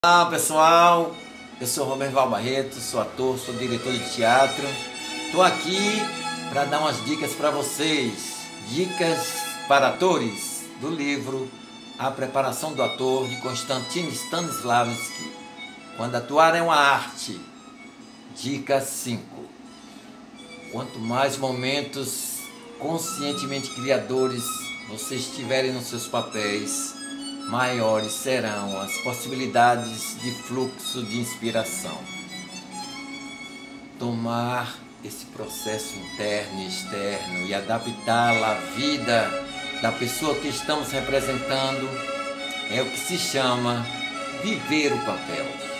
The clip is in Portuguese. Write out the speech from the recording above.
Olá pessoal, eu sou Roberval Barreto, sou ator, sou diretor de teatro. Estou aqui para dar umas dicas para vocês, dicas para atores do livro A Preparação do Ator de Konstantin Stanislavski. Quando atuar é uma arte. Dica 5. Quanto mais momentos conscientemente criadores vocês tiverem nos seus papéis, maiores serão as possibilidades de fluxo de inspiração. Tomar esse processo interno e externo e adaptá-lo à vida da pessoa que estamos representando é o que se chama viver o papel.